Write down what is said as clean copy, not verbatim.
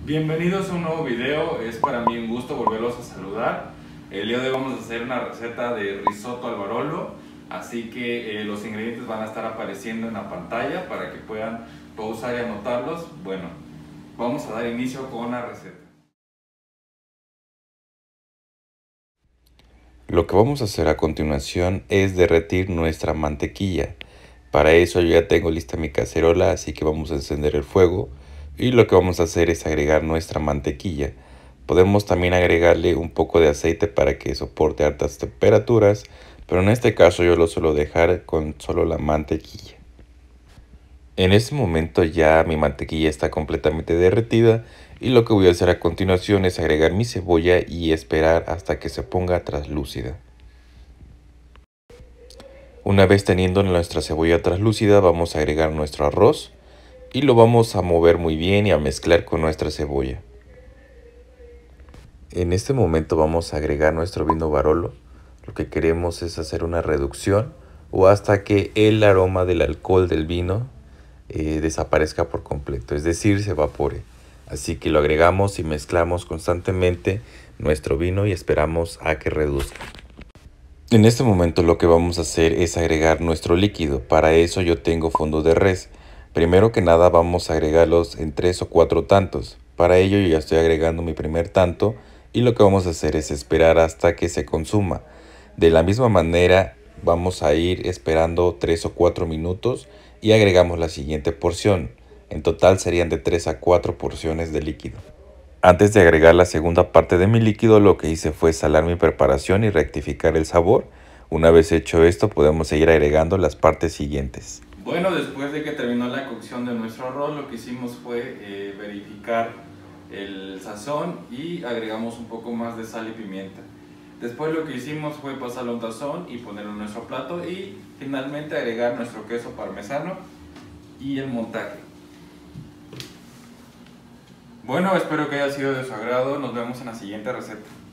Bienvenidos a un nuevo video, es para mí un gusto volverlos a saludar. El día de hoy vamos a hacer una receta de risotto al barolo, así que los ingredientes van a estar apareciendo en la pantalla para que puedan pausar y anotarlos. Bueno, vamos a dar inicio con la receta. Lo que vamos a hacer a continuación es derretir nuestra mantequilla. Para eso yo ya tengo lista mi cacerola, así que vamos a encender el fuego y lo que vamos a hacer es agregar nuestra mantequilla. Podemos también agregarle un poco de aceite para que soporte altas temperaturas, pero en este caso yo lo suelo dejar con solo la mantequilla. En este momento ya mi mantequilla está completamente derretida y lo que voy a hacer a continuación es agregar mi cebolla y esperar hasta que se ponga translúcida. Una vez teniendo nuestra cebolla translúcida, vamos a agregar nuestro arroz y lo vamos a mover muy bien y a mezclar con nuestra cebolla. En este momento vamos a agregar nuestro vino Barolo. Lo que queremos es hacer una reducción o hasta que el aroma del alcohol del vino desaparezca por completo, es decir, se evapore. Así que lo agregamos y mezclamos constantemente nuestro vino y esperamos a que reduzca. En este momento lo que vamos a hacer es agregar nuestro líquido. Para eso yo tengo fondo de res. Primero que nada vamos a agregarlos en 3 o 4 tantos. Para ello yo ya estoy agregando mi primer tanto y lo que vamos a hacer es esperar hasta que se consuma. De la misma manera vamos a ir esperando 3 o 4 minutos y agregamos la siguiente porción. En total serían de 3 a 4 porciones de líquido. Antes de agregar la segunda parte de mi líquido, lo que hice fue salar mi preparación y rectificar el sabor. Una vez hecho esto, podemos seguir agregando las partes siguientes. Bueno, después de que terminó la cocción de nuestro arroz, lo que hicimos fue verificar el sazón y agregamos un poco más de sal y pimienta. Después lo que hicimos fue pasarlo a un tazón y ponerlo en nuestro plato y finalmente agregar nuestro queso parmesano y el montaje. Bueno, espero que haya sido de su agrado. Nos vemos en la siguiente receta.